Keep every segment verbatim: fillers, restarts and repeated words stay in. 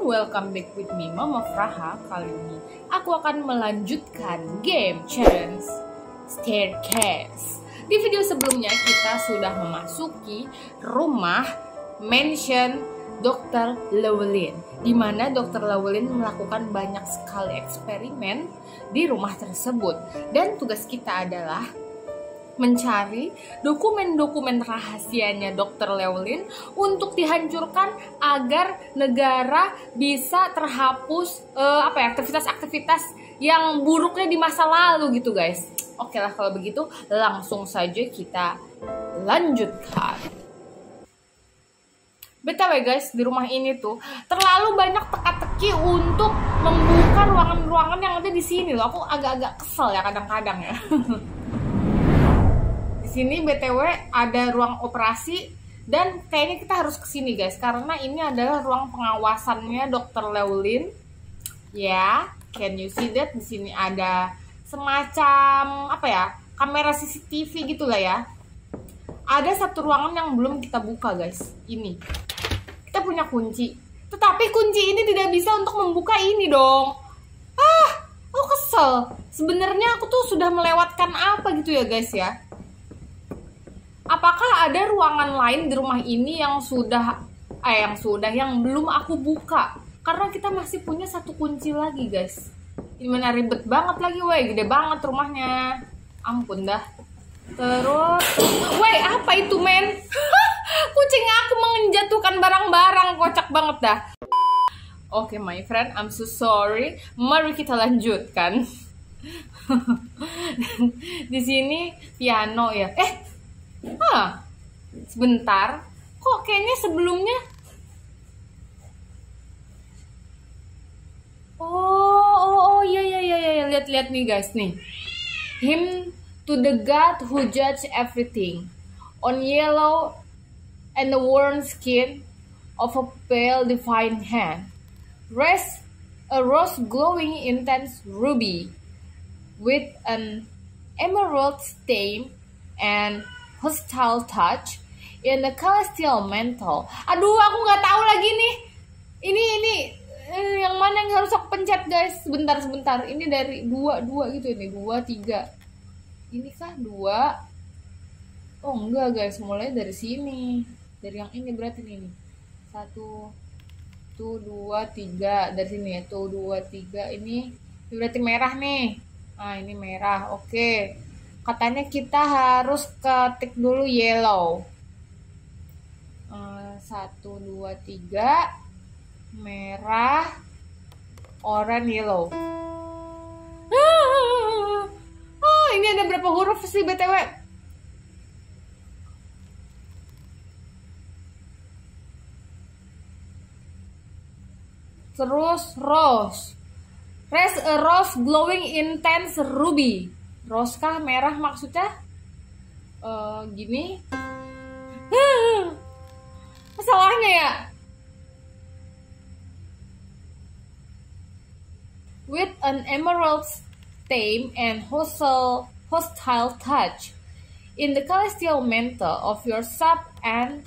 everyone, welcome back with me Mama Fraha. Kali ini aku akan melanjutkan game challenge staircase. Di video sebelumnya kita sudah memasuki rumah mansion dokter Llewellyn, di mana dokter Llewellyn melakukan banyak sekali eksperimen di rumah tersebut. Dan tugas kita adalah mencari dokumen-dokumen rahasianya dokter Llewellyn untuk dihancurkan agar negara bisa terhapus uh, apa ya aktivitas-aktivitas yang buruknya di masa lalu gitu guys. Oke lah kalau begitu langsung saja kita lanjutkan. B T W guys, di rumah ini tuh terlalu banyak teka-teki untuk membuka ruangan-ruangan yang ada di sini loh. Aku agak-agak kesel ya kadang-kadang ya. Sini B T W ada ruang operasi dan kayaknya kita harus ke sini guys karena ini adalah ruang pengawasannya dokter Llewellyn. Ya, can you see that? Di sini ada semacam apa ya? Kamera C C T V gitulah ya. Ada satu ruangan yang belum kita buka guys. Ini. Kita punya kunci. Tetapi kunci ini tidak bisa untuk membuka ini dong. Ah, aku kesel. Sebenarnya aku tuh sudah melewatkan apa gitu ya guys ya. Apakah ada ruangan lain di rumah ini yang sudah eh yang sudah yang belum aku buka? Karena kita masih punya satu kunci lagi, guys. Ini mana ribet banget lagi, woi, gede banget rumahnya. Ampun dah. Terus, woi, apa itu, men? Kucing aku menjatuhkan barang-barang, kocak banget dah. Oke, okay, my friend, I'm so sorry. Mari kita lanjutkan. Di sini piano ya. Eh, Hah, sebentar, kok kayaknya sebelumnya Oh, oh, oh, iya, iya, iya, iya, lihat-lihat nih guys, nih Hymn to the God who judge everything on yellow and the worn skin of a pale divine hand rests a rose glowing intense ruby with an emerald stain and hostile touch in the celestial mantle. Aduh, aku nggak tahu lagi nih. Ini ini eh, yang mana yang harus aku pencet guys? Sebentar sebentar. Ini dari dua dua gitu ini dua tiga. Ini kah dua? Oh enggak guys, mulai dari sini. Dari yang ini berarti ini. Satu, tuh dua tiga dari sini ya. Tuh dua tiga ini. Ini berarti merah nih. Ah ini merah. Oke. Okay. Katanya kita harus ketik dulu yellow. Satu, dua, tiga. Merah. Orange, yellow. Ah, ah, ini ada berapa huruf sih B T W? Terus rose. Rest a rose glowing intense ruby. Rose kah merah maksudnya? Uh, gini. Masalahnya ya. With an emerald stain and hostile, hostile touch in the celestial mantle of your sub and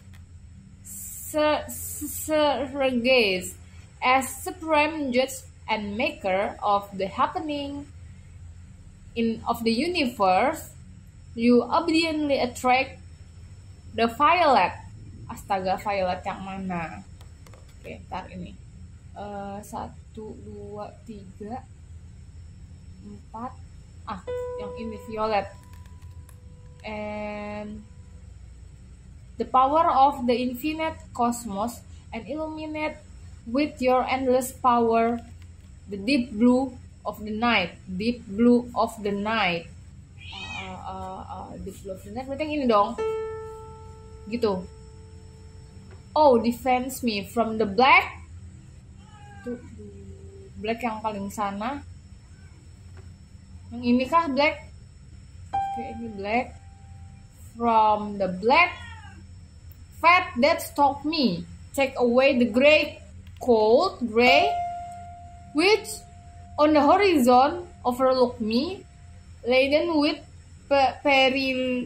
surrogates as supreme judge and maker of the happening in of the universe, you obediently attract the violet. Astaga, violet yang mana? Oke, ntar ini. Uh, satu, dua, tiga, empat. Ah, yang ini violet. And the power of the infinite cosmos and illuminate with your endless power the deep blue of the night, deep blue of the night, uh, uh, uh, deep blue of the night. Berarti yang ini dong, gitu. Oh, defends me from the black. Tuh, black yang paling sana. Yang ini kah black? Oke, ini black. From the black fat that stalk me, take away the gray, cold gray, which on the horizon overlook me, laden with peril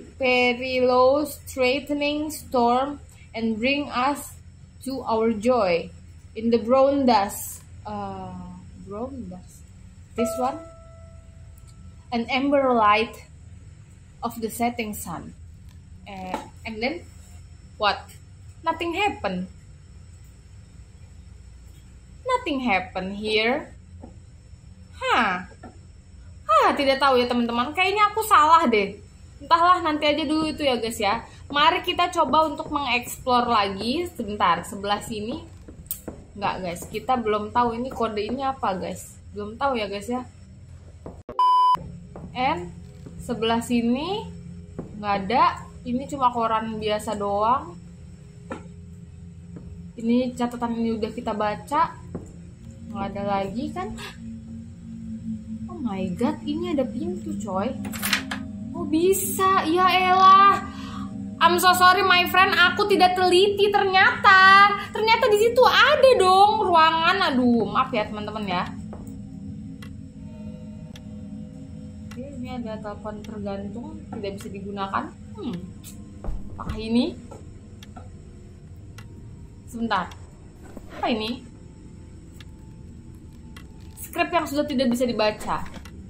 perilous straightening storm, and bring us to our joy in the brown dust. Uh, brown dust. This one. An amber light of the setting sun. Uh, and then what? Nothing happened. Nothing happened here. Hah. Hah, tidak tahu ya teman-teman. Kayaknya aku salah deh. Entahlah, nanti aja dulu itu ya guys ya. Mari kita coba untuk mengeksplor lagi. Sebentar, sebelah sini. Enggak guys, kita belum tahu ini kode ini apa guys. Belum tahu ya guys ya. And sebelah sini nggak ada. Ini cuma koran biasa doang. Ini catatan ini udah kita baca. Nggak ada lagi kan. Oh my god, ini ada pintu coy. Oh bisa, ya elah. I'm so sorry my friend, aku tidak teliti ternyata. Ternyata di situ ada dong ruangan. Aduh, maaf ya teman-teman ya. Oke, ini ada telepon tergantung, tidak bisa digunakan. Hmm. Apakah ini? Sebentar. Apa ini? Skrip yang sudah tidak bisa dibaca.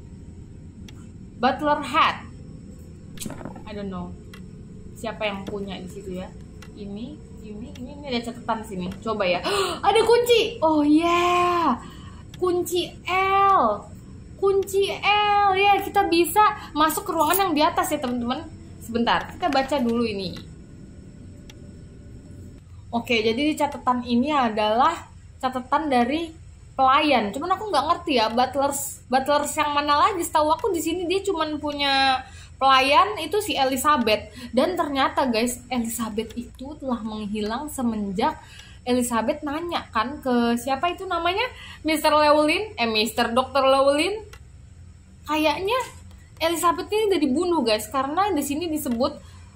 Butler hat. I don't know. Siapa yang punya di situ ya? Ini, ini, ini, ini ada catatan sini. Coba ya. Ada kunci. Oh yeah. Kunci L. Kunci L. Ya, kita bisa masuk ke ruangan yang di atas ya, teman-teman. Sebentar, kita baca dulu ini. Oke, jadi di catatan ini adalah catatan dari pelayan. Cuman aku nggak ngerti ya, butlers, butlers yang mana lagi? Setahu aku di sini dia cuman punya pelayan itu si Elizabeth. Dan ternyata guys, Elizabeth itu telah menghilang semenjak Elizabeth nanya kan ke siapa itu namanya? mister Llewellyn, eh mister dokter Llewellyn. Kayaknya Elizabeth ini udah dibunuh guys, karena di sini disebut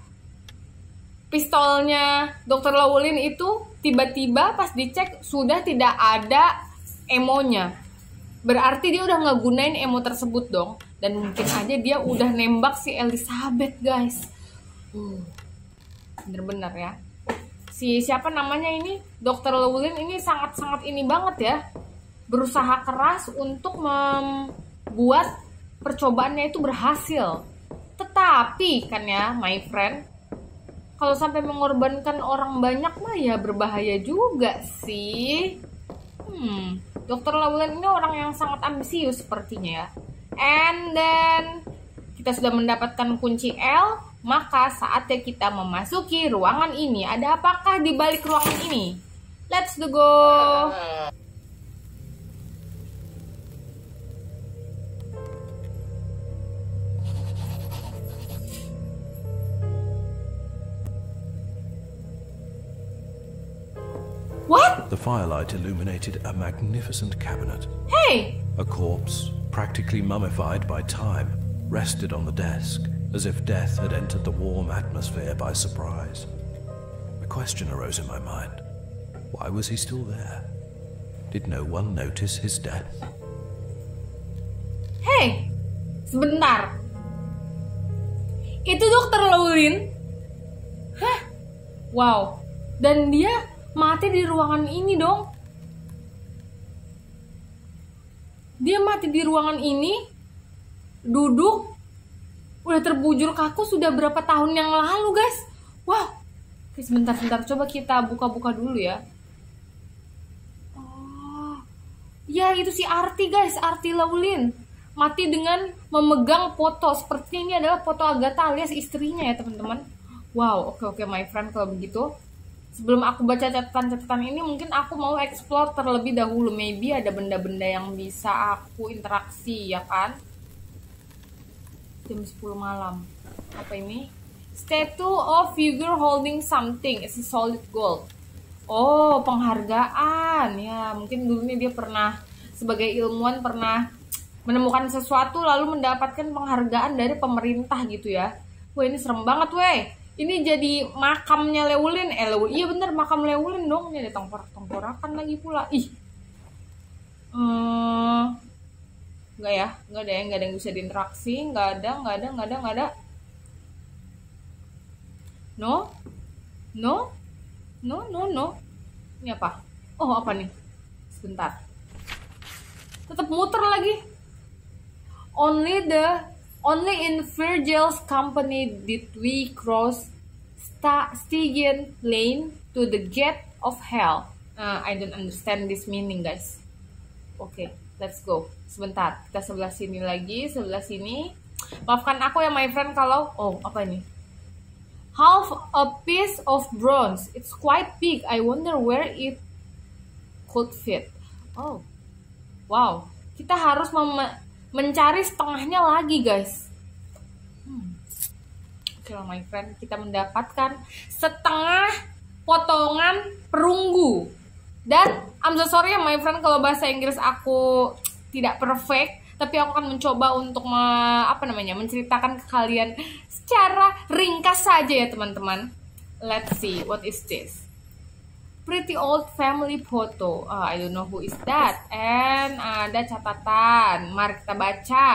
pistolnya dokter Llewellyn itu tiba-tiba pas dicek sudah tidak ada emonya. Berarti dia udah ngegunain emo tersebut dong. Dan mungkin aja dia udah nembak si Elizabeth guys. uh, Bener-bener ya. Si siapa namanya ini, dokter Llewellyn ini sangat-sangat ini banget ya. Berusaha keras untuk membuat percobaannya itu berhasil. Tetapi kan ya my friend, kalau sampai mengorbankan orang banyak mah ya berbahaya juga sih. Hmm, dokter Llewellyn ini orang yang sangat ambisius sepertinya ya. And then kita sudah mendapatkan kunci L, maka saatnya kita memasuki ruangan ini. Ada apakah di balik ruangan ini? Let's go. What? The firelight illuminated a magnificent cabinet. Hey! A corpse, practically mummified by time, rested on the desk, as if death had entered the warm atmosphere by surprise. A question arose in my mind. Why was he still there? Did no one notice his death? Hey! Sebentar. Itu dokter Llewellyn? Hah? Wow. Dan dia mati di ruangan ini dong. Dia mati di ruangan ini, duduk, udah terbujur kaku sudah berapa tahun yang lalu guys. Wow. Oke, sebentar-sebentar, coba kita buka-buka dulu ya. Oh, ya itu si Arti guys, Arti Llewellyn. Mati dengan memegang foto. Sepertinya ini adalah foto Agatha alias istrinya ya teman-teman. Wow, oke oke my friend kalau begitu. Sebelum aku baca catatan-catatan ini, mungkin aku mau explore terlebih dahulu. Maybe ada benda-benda yang bisa aku interaksi, ya kan? Jam sepuluh malam. Apa ini? Statue of figure holding something. It's a solid gold. Oh, penghargaan. Ya, mungkin dulunya dia pernah, sebagai ilmuwan, pernah menemukan sesuatu lalu mendapatkan penghargaan dari pemerintah gitu ya. Wah, ini serem banget, weh. Ini jadi makamnya Llewellyn. Eh, Llewellyn. Iya bener, makam Llewellyn dong. Ini ada tengkorak-tengkorakan lagi pula. Ih. Hmm. Enggak ya, enggak ada ya, enggak ada yang bisa diinteraksi, enggak ada, enggak ada, enggak ada, enggak ada. No. No. No, no, no. Ini apa? Oh, apa nih? Sebentar. Tetap muter lagi. Only the only in Virgil's company did we cross Sta Stygian lane to the gate of hell. Uh, I don't understand this meaning, guys. Oke, okay, let's go. Sebentar, kita sebelah sini lagi, sebelah sini. Maafkan aku ya, my friend, kalau oh apa ini? Half a piece of bronze. It's quite big. I wonder where it could fit. Oh, wow. Kita harus mencari setengahnya lagi, guys. Hmm. Oke, my friend, kita mendapatkan setengah potongan perunggu. Dan I'm so sorry ya, my friend, kalau bahasa Inggris aku tidak perfect. Tapi aku akan mencoba untuk me, apa namanya, menceritakan ke kalian secara ringkas saja ya teman-teman. Let's see, what is this? Pretty old family photo. Oh, I don't know who is that. And ada catatan. Mari kita baca.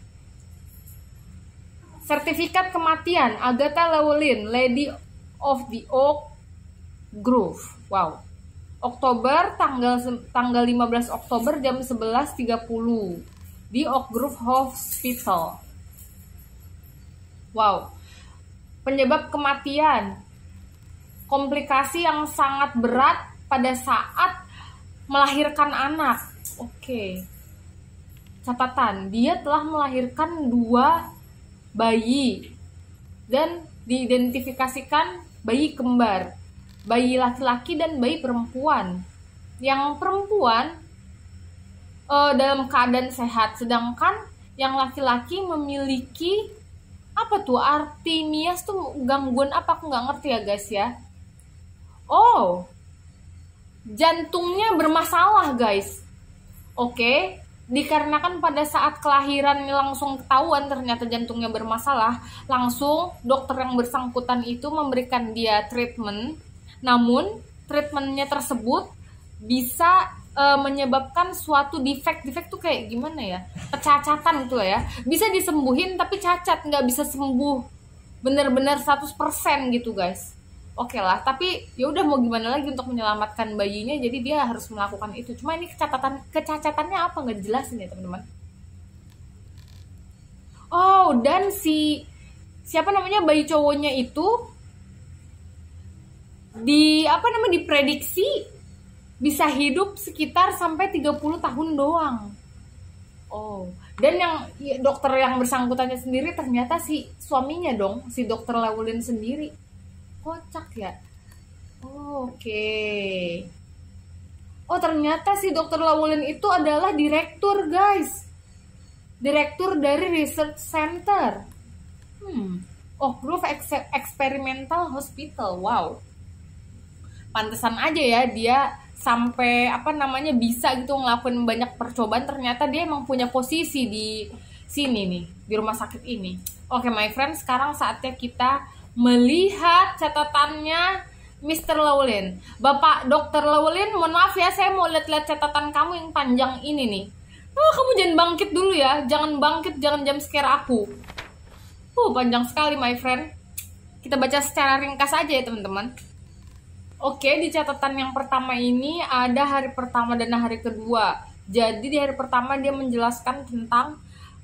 Sertifikat kematian Agatha Llewellyn, Lady of the Oak Grove. Wow. Oktober tanggal tanggal lima belas Oktober jam sebelas tiga puluh. Di Oak Grove Hospital. Wow. Penyebab kematian, komplikasi yang sangat berat pada saat melahirkan anak. Oke. Catatan, dia telah melahirkan dua bayi dan diidentifikasikan bayi kembar, bayi laki-laki dan bayi perempuan. Yang perempuan Uh, dalam keadaan sehat, sedangkan yang laki-laki memiliki apa tuh artemias tuh, gangguan apa aku nggak ngerti ya guys ya. Oh, jantungnya bermasalah guys. Oke, dikarenakan pada saat kelahiran langsung ketahuan ternyata jantungnya bermasalah, langsung dokter yang bersangkutan itu memberikan dia treatment. Namun treatmentnya tersebut bisa menyebabkan suatu defect. Defect tuh kayak gimana ya, kecacatan gitu lah ya, bisa disembuhin tapi cacat, nggak bisa sembuh bener-bener seratus persen gitu guys. Oke okay lah, tapi ya udah mau gimana lagi untuk menyelamatkan bayinya, jadi dia harus melakukan itu. Cuma ini kecacatan kecacatannya apa nggak dijelasin ya teman-teman. Oh, dan si siapa namanya bayi cowoknya itu di apa namanya diprediksi bisa hidup sekitar sampai tiga puluh tahun doang. Oh, dan yang dokter yang bersangkutannya sendiri ternyata si suaminya dong, si dokter Llewellyn sendiri. Kocak ya. Oh, oke. Okay. Oh, ternyata si dokter Llewellyn itu adalah direktur, guys. Direktur dari Research Center. Hmm. Oak Grove Experimental Hospital. Wow. Pantesan aja ya dia sampai apa namanya bisa gitu ngelakuin banyak percobaan. Ternyata dia emang punya posisi di sini nih, di rumah sakit ini. Oke my friend, sekarang saatnya kita melihat catatannya mister Llewellyn. Bapak dokter Llewellyn, mohon maaf ya, saya mau lihat-lihat catatan kamu yang panjang ini nih. Oh, kamu jangan bangkit dulu ya, jangan bangkit, jangan jam scare aku. Uh, panjang sekali my friend. Kita baca secara ringkas aja ya teman-teman. Oke, di catatan yang pertama ini ada hari pertama dan hari kedua. Jadi di hari pertama dia menjelaskan tentang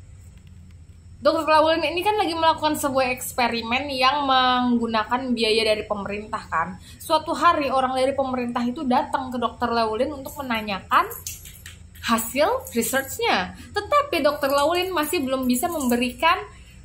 dokter Llewellyn ini kan lagi melakukan sebuah eksperimen yang menggunakan biaya dari pemerintah kan. Suatu hari orang dari pemerintah itu datang ke dokter Llewellyn untuk menanyakan hasil researchnya. Tetapi dokter Llewellyn masih belum bisa memberikan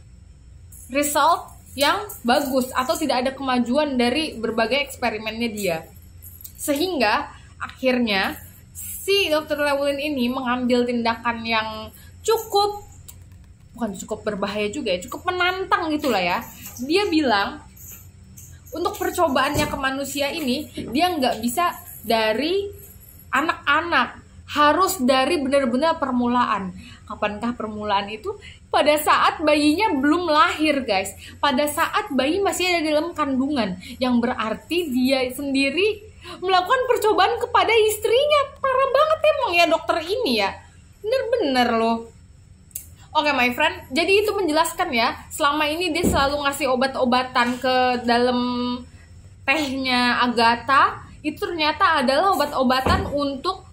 result yang bagus atau tidak ada kemajuan dari berbagai eksperimennya dia. Sehingga akhirnya si dokter Llewellyn ini mengambil tindakan yang cukup, bukan cukup berbahaya juga ya, cukup menantang gitulah ya. Dia bilang untuk percobaannya ke manusia ini dia nggak bisa dari anak-anak, harus dari benar-benar permulaan. Kapankah permulaan itu? Pada saat bayinya belum lahir guys, pada saat bayi masih ada dalam kandungan, yang berarti dia sendiri melakukan percobaan kepada istrinya. Parah banget emang ya dokter ini ya, bener-bener loh. Oke my friend, jadi itu menjelaskan ya, selama ini dia selalu ngasih obat-obatan ke dalam tehnya Agatha, itu ternyata adalah obat-obatan untuk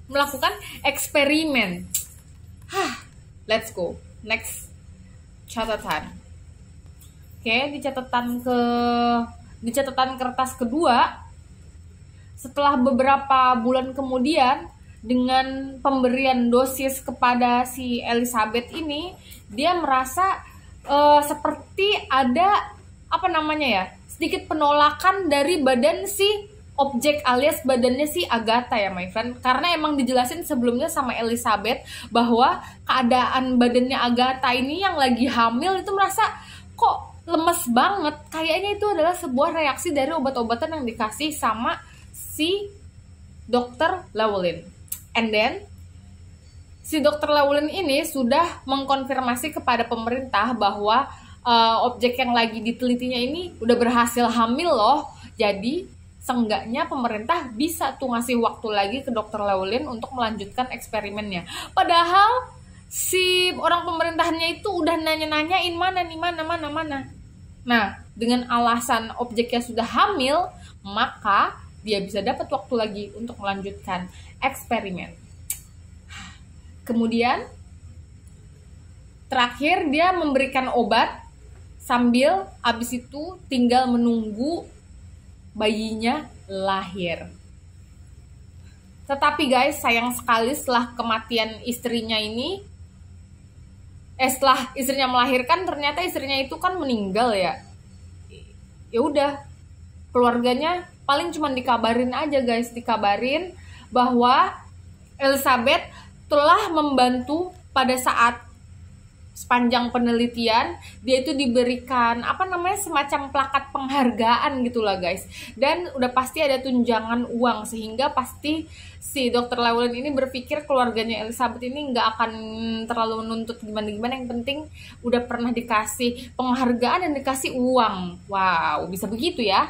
melakukan eksperimen. Hah, let's go. Next catatan. Oke, di catatan ke di catatan kertas kedua, setelah beberapa bulan kemudian dengan pemberian dosis kepada si Elizabeth ini, dia merasa uh, seperti ada apa namanya ya, sedikit penolakan dari badan si objek alias badannya si Agatha ya my friend, karena emang dijelasin sebelumnya sama Elizabeth bahwa keadaan badannya Agatha ini yang lagi hamil itu merasa kok lemes banget, kayaknya itu adalah sebuah reaksi dari obat-obatan yang dikasih sama si dokter Llewellyn. And then si dokter Llewellyn ini sudah mengkonfirmasi kepada pemerintah bahwa uh, objek yang lagi ditelitinya ini udah berhasil hamil loh, jadi seenggaknya pemerintah bisa tuh ngasih waktu lagi ke dokter Llewellyn untuk melanjutkan eksperimennya. Padahal si orang pemerintahnya itu udah nanya-nanyain mana nih, mana, mana, mana. Nah, dengan alasan objeknya sudah hamil, maka dia bisa dapat waktu lagi untuk melanjutkan eksperimen. Kemudian, terakhir dia memberikan obat sambil abis itu tinggal menunggu bayinya lahir. Tetapi guys, sayang sekali setelah kematian istrinya ini, eh setelah istrinya melahirkan, ternyata istrinya itu kan meninggal ya. Ya udah, keluarganya paling cuma dikabarin aja guys, dikabarin bahwa Elizabeth telah membantu pada saat sepanjang penelitian, dia itu diberikan apa namanya semacam plakat penghargaan gitulah guys, dan udah pasti ada tunjangan uang, sehingga pasti si dokter Llewellyn ini berpikir keluarganya Elizabeth ini nggak akan terlalu menuntut gimana-gimana, yang penting udah pernah dikasih penghargaan dan dikasih uang. Wow, bisa begitu ya.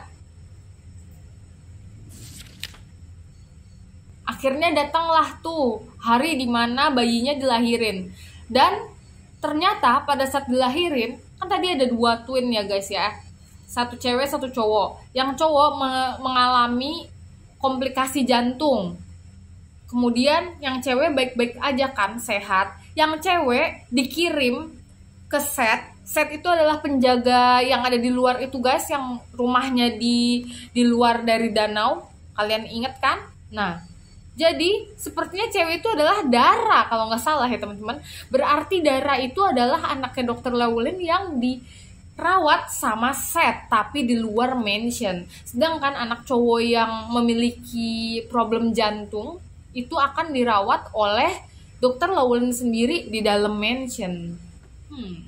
Akhirnya datanglah tuh hari dimana bayinya dilahirin, dan ternyata pada saat dilahirin, kan tadi ada dua twin ya guys ya, satu cewek satu cowok. Yang cowok me- mengalami komplikasi jantung, kemudian yang cewek baik-baik aja kan, sehat. Yang cewek dikirim ke set, set itu adalah penjaga yang ada di luar itu guys, yang rumahnya di di luar dari danau, kalian inget kan? Nah, jadi sepertinya cewek itu adalah Dara kalau nggak salah ya teman-teman. Berarti Dara itu adalah anaknya dokter Llewellyn yang dirawat sama Seth tapi di luar mansion. Sedangkan anak cowok yang memiliki problem jantung itu akan dirawat oleh dokter Llewellyn sendiri di dalam mansion. Hmm.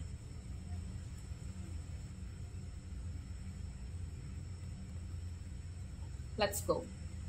Let's go.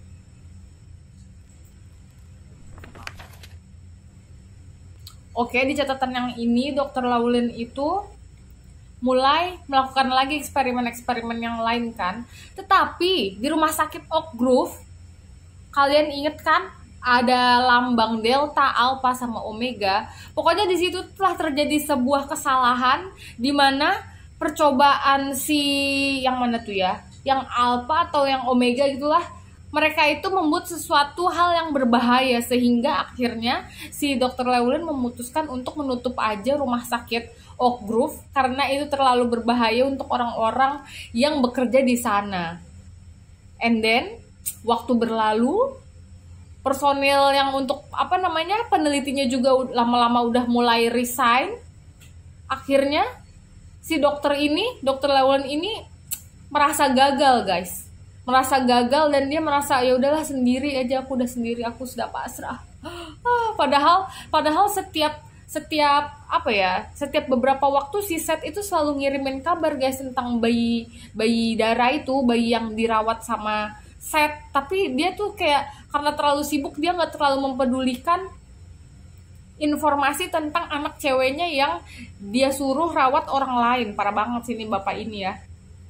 Oke, di catatan yang ini dokter Llewellyn itu mulai melakukan lagi eksperimen-eksperimen yang lain kan. Tetapi di rumah sakit Oak Grove, kalian inget kan ada lambang delta, alpha sama omega. Pokoknya di situ telah terjadi sebuah kesalahan di mana percobaan si yang mana tuh ya, yang alpha atau yang omega gitulah, mereka itu membuat sesuatu hal yang berbahaya, sehingga akhirnya si dokter Llewellyn memutuskan untuk menutup aja rumah sakit Oak Grove karena itu terlalu berbahaya untuk orang-orang yang bekerja di sana. And then waktu berlalu, personil yang untuk apa namanya penelitinya juga lama-lama udah mulai resign. Akhirnya si dokter ini, dokter Llewellyn ini merasa gagal guys. merasa gagal dan dia merasa ya udahlah sendiri aja, aku udah sendiri, aku sudah pasrah. Ah, padahal padahal setiap setiap apa ya setiap beberapa waktu si Seth itu selalu ngirimin kabar guys tentang bayi bayi Dara itu, bayi yang dirawat sama Seth. Tapi dia tuh kayak karena terlalu sibuk, dia nggak terlalu mempedulikan informasi tentang anak ceweknya yang dia suruh rawat orang lain. Parah banget sih ini bapak ini ya.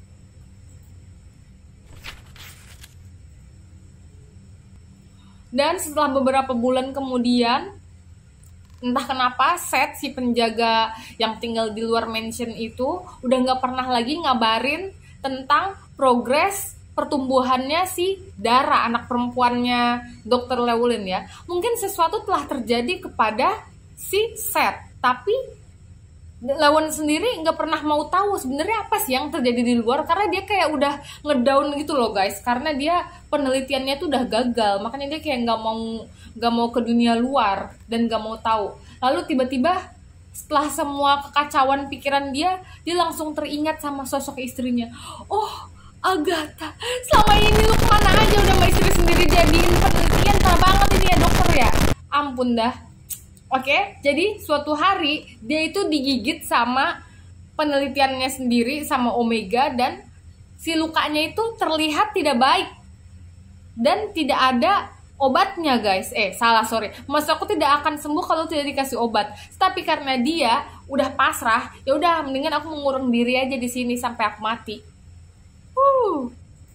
Dan setelah beberapa bulan kemudian, entah kenapa Seth, si penjaga yang tinggal di luar mansion itu, udah gak pernah lagi ngabarin tentang progres pertumbuhannya si Dara, anak perempuannya dokter Llewellyn ya. Mungkin sesuatu telah terjadi kepada si Seth, tapi Llewellyn sendiri nggak pernah mau tahu sebenarnya apa sih yang terjadi di luar, karena dia kayak udah ngedown gitu loh guys, karena dia penelitiannya tuh udah gagal, makanya dia kayak nggak mau nggak mau ke dunia luar dan nggak mau tahu. Lalu tiba-tiba setelah semua kekacauan pikiran dia, dia langsung teringat sama sosok istrinya. Oh, Agatha, selama ini lu kemana aja udah sama istri sendiri jadiin penelitian, salah banget ini ya dokter ya. Ampun dah. Oke, jadi suatu hari dia itu digigit sama penelitiannya sendiri sama Omega, dan si lukanya itu terlihat tidak baik dan tidak ada obatnya guys. Eh salah sorry, maksud aku tidak akan sembuh kalau tidak dikasih obat. Tapi karena dia udah pasrah, ya udah mendingan aku mengurung diri aja di sini sampai aku mati. Uh,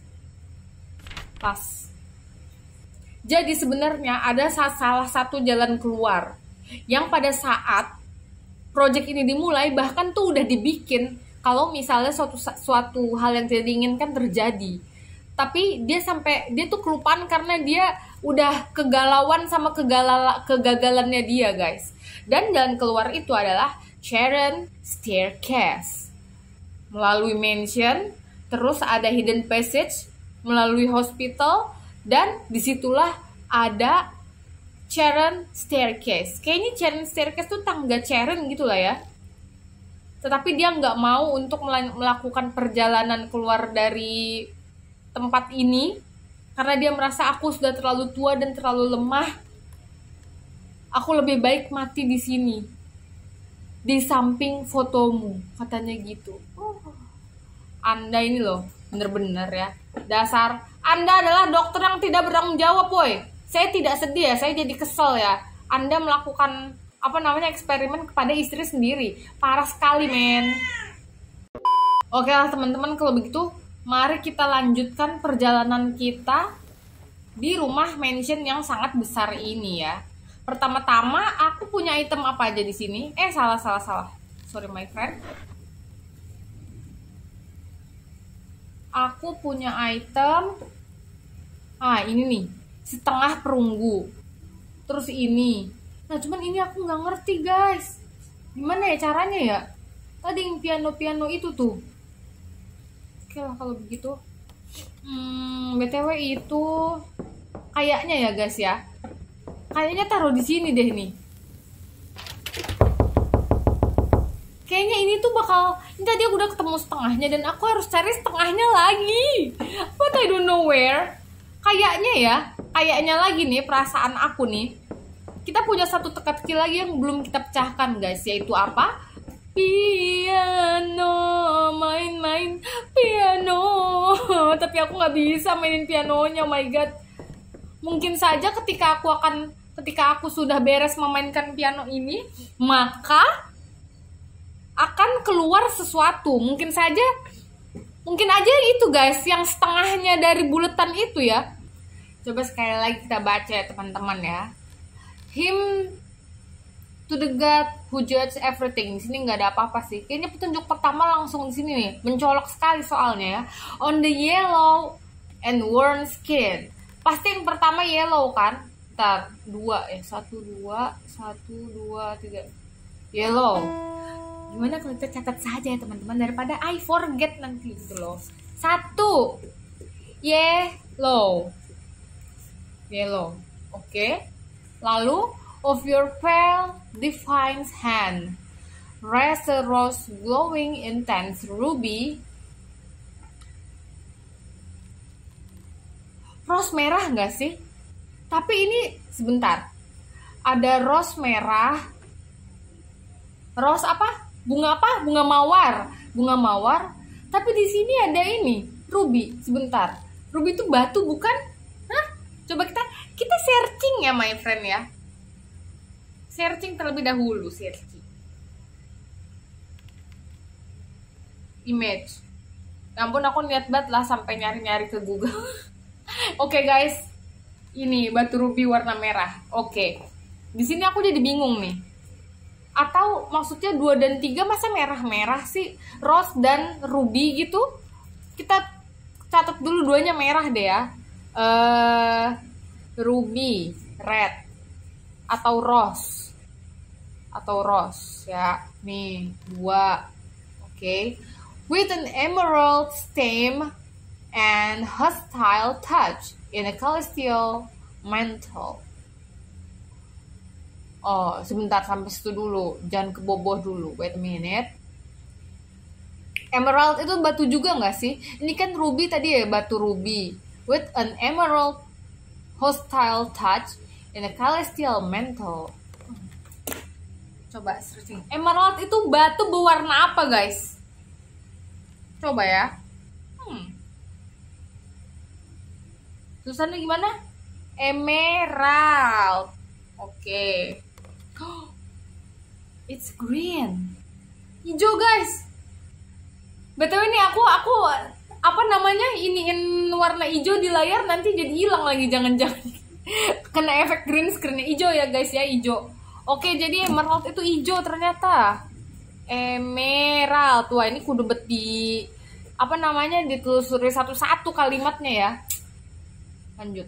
pas. Jadi sebenarnya ada salah satu jalan keluar yang pada saat project ini dimulai bahkan tuh udah dibikin kalau misalnya suatu suatu hal yang tidak diinginkan terjadi. Tapi dia sampai dia tuh kelupaan karena dia udah kegalauan sama kegalala, kegagalannya dia guys. Dan jalan keluar itu adalah Sharon Staircase. Melalui mansion, terus ada hidden passage, melalui hospital, dan disitulah ada Sharon Staircase. Kayaknya Sharon Staircase tuh tangga Sharon gitu lah ya. Tetapi dia nggak mau untuk melakukan perjalanan keluar dari tempat ini karena dia merasa aku sudah terlalu tua dan terlalu lemah. Aku lebih baik mati di sini, di samping fotomu, katanya gitu. Oh, Anda ini loh, bener-bener ya. Dasar Anda adalah dokter yang tidak bertanggung jawab, boy. Saya tidak sedih ya, saya jadi kesel ya. Anda melakukan apa namanya eksperimen kepada istri sendiri, parah sekali men. Oke lah teman-teman, kalau begitu mari kita lanjutkan perjalanan kita di rumah mansion yang sangat besar ini ya. Pertama-tama aku punya item apa aja di sini? Eh salah salah salah. Sorry my friend. Aku punya item. Ah ini nih, setengah perunggu. Terus ini. Nah cuman ini aku nggak ngerti guys. Gimana ya caranya ya? Tadi yang piano-piano itu tuh. Oke lah kalau begitu. Hmm, B T W itu kayaknya ya guys ya. Kayaknya taruh di sini deh nih. Kayaknya ini tuh bakal, ini tadi aku udah ketemu setengahnya dan aku harus cari setengahnya lagi. But I don't know where. Kayaknya ya, kayaknya lagi nih perasaan aku nih. Kita punya satu teka-teki lagi yang belum kita pecahkan guys, yaitu apa? Piano, main-main piano. Tapi aku nggak bisa mainin pianonya, oh my god. Mungkin saja ketika aku akan, ketika aku sudah beres memainkan piano ini, maka akan keluar sesuatu. Mungkin saja, mungkin aja itu guys, yang setengahnya dari buletan itu ya. Coba sekali lagi kita baca ya teman-teman ya. Him to the God who judge everything. Di sini nggak ada apa-apa sih. Kayaknya petunjuk pertama langsung di sini nih, mencolok sekali soalnya ya. On the yellow and worn skin. Pasti yang pertama yellow kan? Ntar dua ya, satu dua, satu dua tiga. Yellow. Gimana kalau kita catat saja ya teman-teman, daripada I forget nanti gitu loh. Satu. Yellow. Yellow. Oke. Okay. Lalu, of your pale, defiant hand, rest a rose glowing intense ruby. Rose merah nggak sih? Tapi ini, sebentar. Ada rose merah. Rose apa? Bunga apa? Bunga mawar. Bunga mawar. Tapi di sini ada ini, ruby. Sebentar. Ruby itu batu bukan? Hah? Coba kita kita searching ya my friend ya. Searching terlebih dahulu, searching. Image. Ya ampun, aku niat banget lah sampai nyari-nyari ke Google. Oke okay, guys. Ini batu ruby warna merah. Oke. Okay. Di sini aku jadi bingung nih. Atau maksudnya dua dan tiga masa merah-merah sih? Rose dan ruby gitu. Kita catat dulu duanya merah deh ya. Uh, ruby, red, atau rose, atau rose ya. Nih dua, oke. Okay. With an emerald stem and hostile touch in a celestial mantle. Oh, sebentar sampai situ dulu. Jangan keboboh dulu. Wait a minute. Emerald itu batu juga nggak sih? Ini kan ruby tadi ya, batu ruby. With an emerald hostile touch in a celestial mantle. Coba searching. Emerald itu batu berwarna apa, guys? Coba ya. Hmm. Tulisannya gimana? Emerald. Oke. Okay. It's green. Hijau, guys. Betul ini aku aku apa namanya iniin warna hijau di layar nanti jadi hilang lagi, jangan-jangan kena efek green screen. Hijau ya guys ya, hijau. Oke, jadi emerald itu hijau ternyata. Emerald. Wah, ini kudu bet di apa namanya ditelusuri satu-satu kalimatnya ya. Lanjut.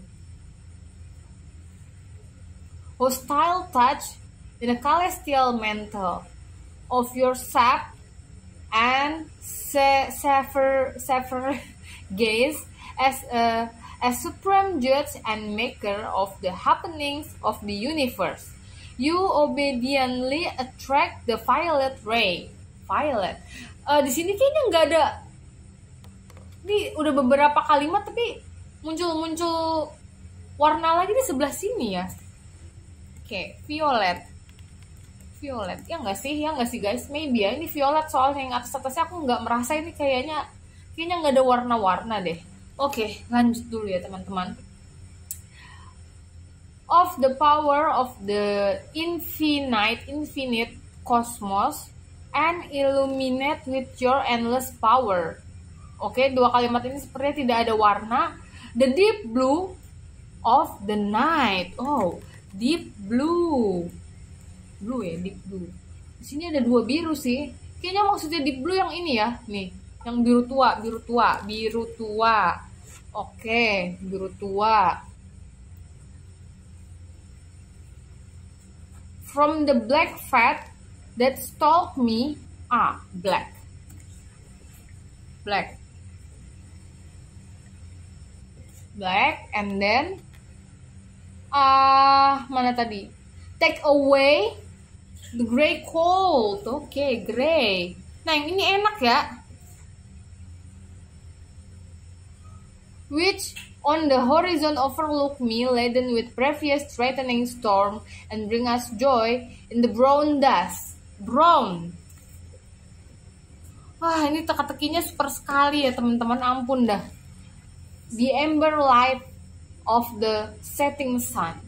Hostile touch in a celestial mantle of your sap and sever sever gaze as a as supreme judge and maker of the happenings of the universe. You obediently attract the violet ray. Violet. Uh, di sini kayaknya nggak ada. Ini udah beberapa kalimat tapi muncul-muncul warna lagi di sebelah sini ya. Oke, okay, violet. Violet, ya nggak sih? Ya nggak sih guys? Maybe ya, ini violet soalnya yang atas-atasnya aku nggak merasa ini kayaknya kayaknya nggak ada warna-warna deh. Oke, okay, lanjut dulu ya teman-teman. Of the power of the infinite, infinite cosmos and illuminate with your endless power. Oke, okay, dua kalimat ini sepertinya tidak ada warna. The deep blue of the night. Oh, deep blue. Blue ya, deep blue. Di sini ada dua biru sih. Kayaknya maksudnya deep blue yang ini ya. Nih, yang biru tua, biru tua, biru tua. Oke, biru tua. From the black fat that stalked me. Ah, black. Black. Black and then ah, uh, mana tadi? Take away the gray cold. Oke, okay, gray. Nah, yang ini enak ya. Which on the horizon overlook me, laden with previous threatening storm, and bring us joy in the brown dust. Brown. Wah, ini teka-tekinya super sekali ya teman-teman. Ampun dah. The amber light of the setting sun.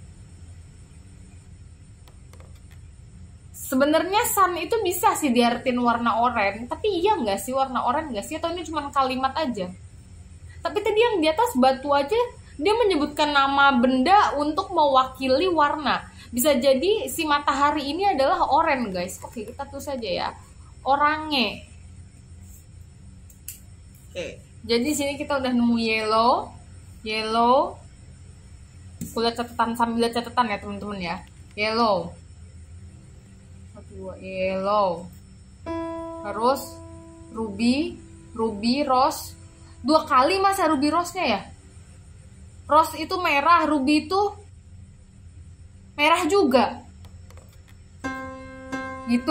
Sebenarnya sun itu bisa sih diartin warna oranye, tapi iya nggak sih warna oranye nggak sih? Atau ini cuma kalimat aja? Tapi tadi yang di atas batu aja dia menyebutkan nama benda untuk mewakili warna. Bisa jadi si matahari ini adalah oranye guys. Oke, kita tulis saja ya, oranye. Oke, jadi sini kita udah nemu yellow, yellow. Aku lihat catatan sambil lihat catatan ya teman-teman ya. Yellow. Dua yellow, terus ruby, ruby, rose. Dua kali masa ruby rose-nya ya? Rose itu merah, ruby itu merah juga. Gitu?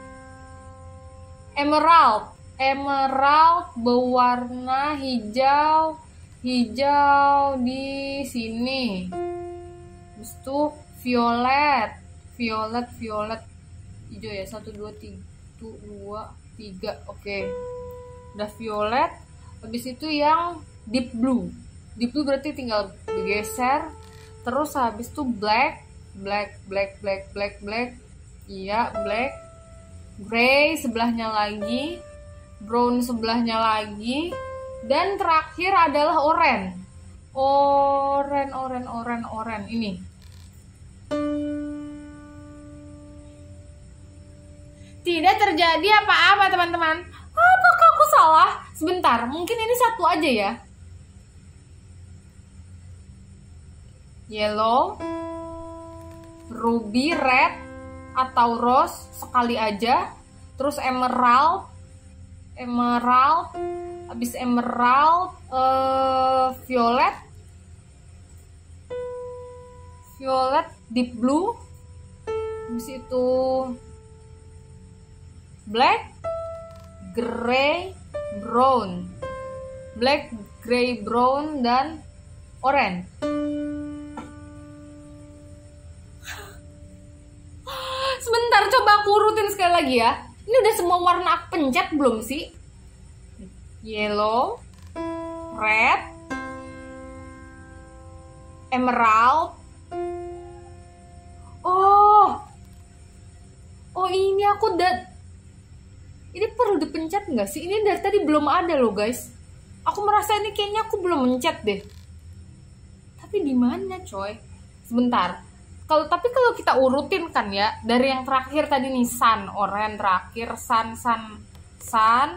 Emerald, emerald berwarna hijau, hijau di sini. Terus itu violet, violet, violet. Hijau ya, satu dua tiga dua tiga. Oke, udah violet. Habis itu yang deep blue. Deep blue berarti tinggal bergeser. Terus habis itu black, black, black, black, black, black. Iya, black. Gray sebelahnya lagi, brown sebelahnya lagi, dan terakhir adalah orange. Orange, orange, orange, orange. Ini. Tidak terjadi apa-apa teman-teman. Apakah aku salah? Sebentar, mungkin ini satu aja ya. Yellow, ruby, red, atau rose sekali aja. Terus emerald, emerald, habis emerald, uh, violet, violet, deep blue, habis itu black, gray, brown, black, gray, brown, dan orange. Sebentar, coba aku urutin sekali lagi ya. Ini udah semua warna aku pencet belum sih? Yellow, red, emerald. Oh, oh ini aku udah. Ini perlu dipencet nggak sih? Ini dari tadi belum ada loh guys. Aku merasa ini kayaknya aku belum mencet deh. Tapi di mana coy? Sebentar. Kalau tapi kalau kita urutin kan ya, dari yang terakhir tadi nih sun, orange terakhir, sun, sun, sun.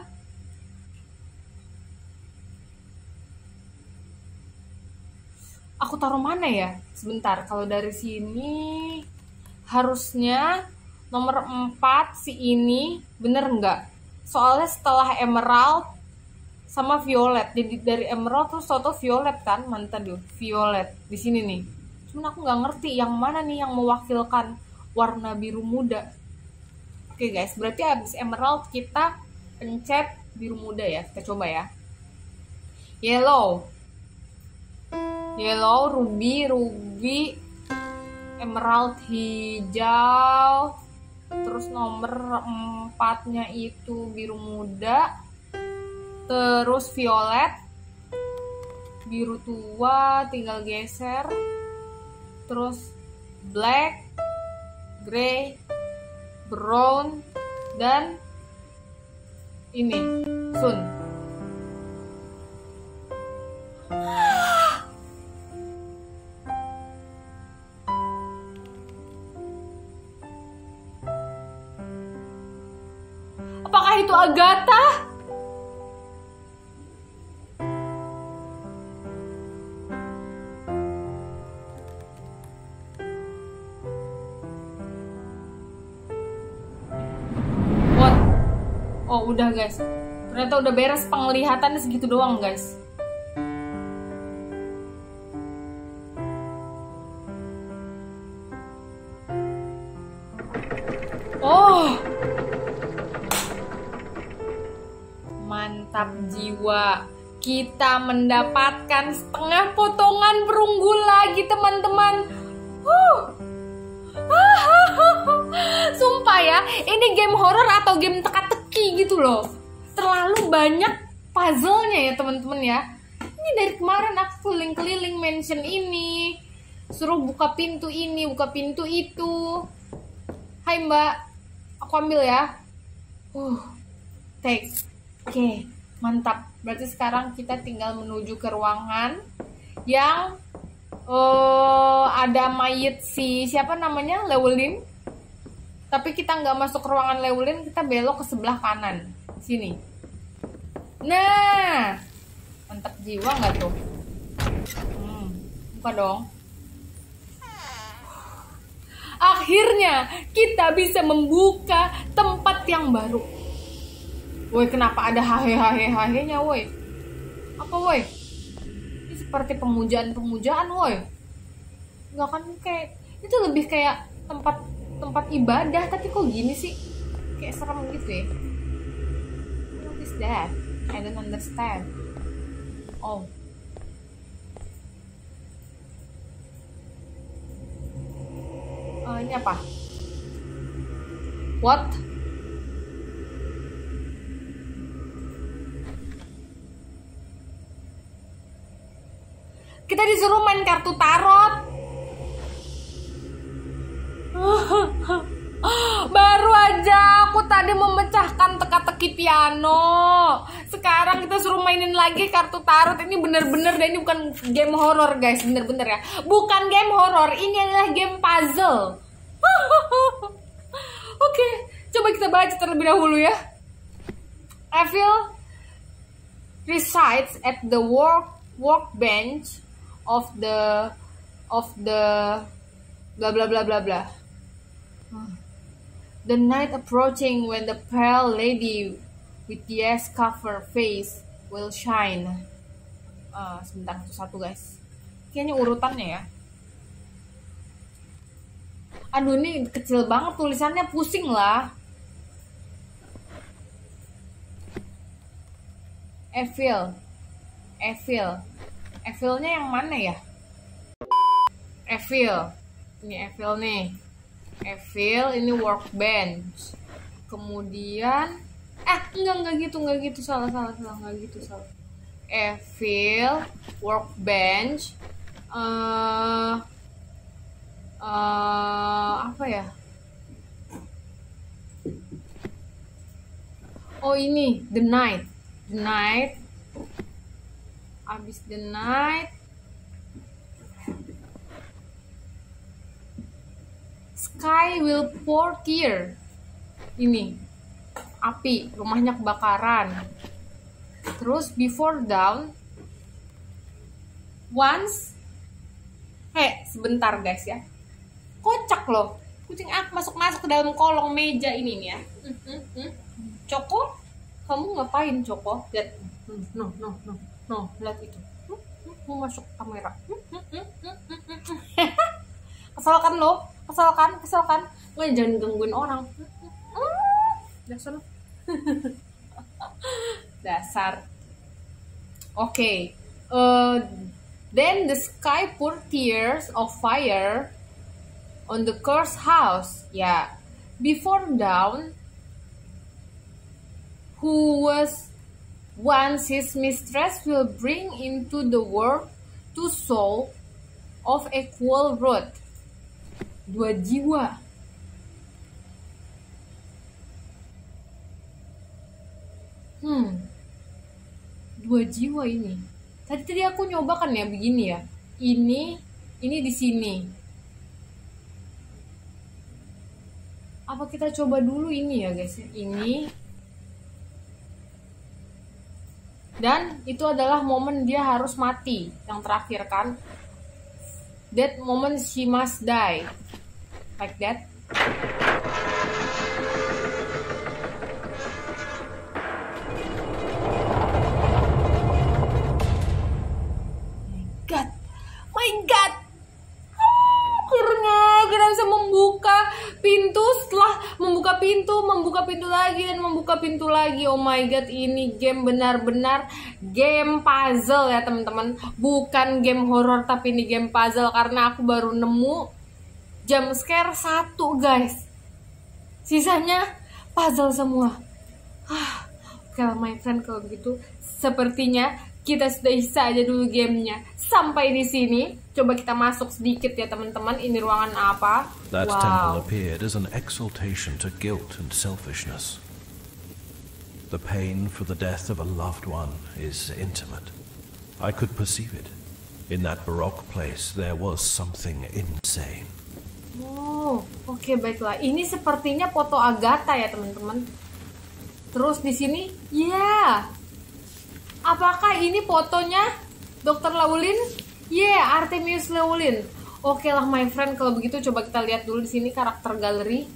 Aku taruh mana ya? Sebentar, kalau dari sini harusnya nomor empat si ini, bener nggak? Soalnya setelah emerald sama violet, jadi dari emerald terus toto violet kan, mantan dulu violet di sini nih. Cuman aku nggak ngerti yang mana nih yang mewakilkan warna biru muda. Oke guys, berarti habis emerald kita pencet biru muda ya. Kita coba ya. Yellow, yellow, ruby, ruby, emerald hijau. Terus nomor empatnya itu biru muda. Terus violet, biru tua, tinggal geser. Terus black, gray, brown, dan ini sun. Apakah itu Agatha? Oh udah guys, ternyata udah beres penglihatannya segitu doang guys. Oh, mantap jiwa. Kita mendapatkan setengah potongan perunggu lagi teman-teman. Huh. Sumpah ya, ini game horor atau game teka-teki gitu loh. Terlalu banyak puzzle-nya ya teman-teman ya. Ini dari kemarin aku keliling-keliling mansion ini, suruh buka pintu ini, buka pintu itu. Hai mbak, aku ambil ya. Uh, take. Oke, okay, mantap. Berarti sekarang kita tinggal menuju ke ruangan yang uh, ada mayat si siapa namanya, Llewellyn. Tapi kita nggak masuk ke ruangan Llewellyn, kita belok ke sebelah kanan sini. Nah, mantap jiwa nggak tuh? Hmm, buka dong. Akhirnya kita bisa membuka tempat yang baru. Woi, kenapa ada hahe-hahe-hahenya, woi? Apa, woi? Ini seperti pemujaan-pemujaan, woi. Nggak kan kayak, itu lebih kayak tempat tempat ibadah, tapi kok gini sih? Kayak serem gitu ya. What is that? I don't understand. Oh. Uh, ini apa? What? Kita disuruh main kartu tarot. Baru aja aku tadi memecahkan teka-teki piano. Sekarang kita suruh mainin lagi kartu tarot. Ini bener-bener deh, ini bukan game horror guys. Bener-bener ya, bukan game horror, ini adalah game puzzle. Oke, coba kita baca terlebih dahulu ya. I feel resides at the work workbench of the of the blah blah blah blah blah. The night approaching when the pale lady with the ash covered face will shine. Uh, sebentar satu guys. Kayaknya urutannya ya. Aduh ini kecil banget tulisannya, pusing lah. Evil, Evil, Evilnya yang mana ya? Evil, ini Evil nih. Evil ini workbench. Kemudian, eh enggak enggak gitu enggak gitu salah salah salah enggak gitu salah. Evil workbench. Uh, uh, apa ya? Oh ini the night, the night. Abis the night. Sky will pour tear. Ini api, rumahnya kebakaran. Terus before dawn. Once. Hei, sebentar guys ya. Kocak loh. Kucing aku masuk-masuk ke dalam kolong meja ini nih ya. Hmm, hmm, hmm. Coko, kamu ngapain Coko? Lihat. Hmm, no, no, no, no, lihat itu. Hmm, hmm, mau masuk kamera. Hmm, hmm, hmm, hmm, hmm, hmm. Kesel kan lo? Kesel kan? Kesel kan? Nggak, jangan gangguin orang. Dasar. Dasar. Oke. Okay. Uh, then the sky pour tears of fire on the cursed house. Ya. Yeah. Before dawn, who was once his mistress will bring into the world two souls of equal worth. Dua jiwa. Hmm. Dua jiwa ini. Tadi tadi aku nyoba kan ya begini ya. Ini, ini di sini. Apa kita coba dulu ini ya guys? Ini. Dan itu adalah momen dia harus mati. Yang terakhir kan. That moment she must die. Like that. My God. My God. Akhirnya kita bisa membuka pintu. Setelah membuka pintu, membuka pintu lagi dan membuka pintu lagi. Oh my God, ini game benar-benar game puzzle ya teman-teman. Bukan game horror tapi ini game puzzle karena aku baru nemu jump scare satu guys. Sisanya puzzle semua. Ah, oke lah my friend kalau begitu sepertinya kita sudah bisa aja dulu gamenya. Sampai di sini. Coba kita masuk sedikit ya teman-teman. Ini ruangan apa? That wow. temple appeared as an exaltation to guilt and selfishness. The pain for the death of a loved one is intimate. I could perceive it. In that baroque place there was something insane. Oh, oke okay, baiklah. Ini sepertinya foto Agatha ya teman-teman. Terus di sini, ya. Yeah. Apakah ini fotonya dokter Llewellyn? Ya, yeah, Artemis Llewellyn. Oke okay lah my friend, kalau begitu coba kita lihat dulu di sini karakter galeri.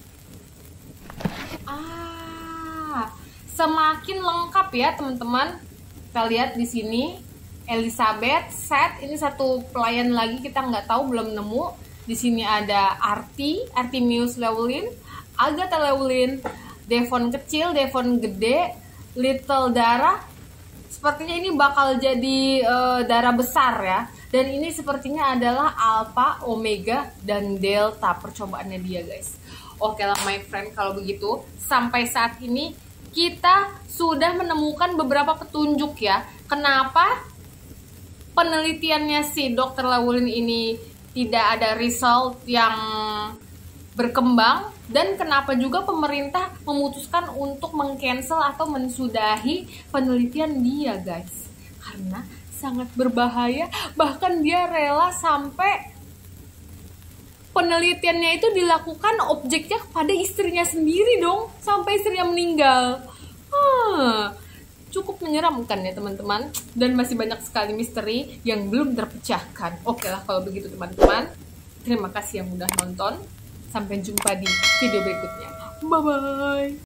Ah, semakin lengkap ya teman-teman. Kita lihat di sini Elizabeth, Seth, ini satu pelayan lagi kita nggak tahu, belum nemu. Di sini ada Arti, Artemius Llewellyn, Agatha Llewellyn, Devon kecil, Devon gede, Little Dara. Sepertinya ini bakal jadi uh, Dara besar ya. Dan ini sepertinya adalah Alpha, Omega, dan Delta percobaannya dia guys. Oke lah my friend, kalau begitu sampai saat ini kita sudah menemukan beberapa petunjuk ya. Kenapa penelitiannya si dokter Llewellyn ini tidak ada result yang berkembang, dan kenapa juga pemerintah memutuskan untuk meng-cancel atau mensudahi penelitian dia guys, karena sangat berbahaya. Bahkan dia rela sampai penelitiannya itu dilakukan objeknya kepada istrinya sendiri dong, sampai istrinya meninggal. hmm, Cukup menyeramkan ya teman-teman. Dan masih banyak sekali misteri yang belum terpecahkan. Oke lah kalau begitu teman-teman. Terima kasih yang udah nonton. Sampai jumpa di video berikutnya. Bye-bye.